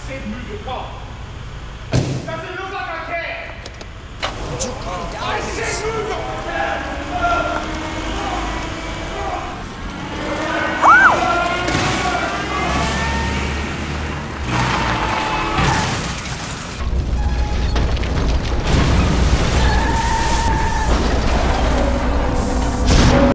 said move your car. Doesn't look like I care. Would you calm down, I please? said move your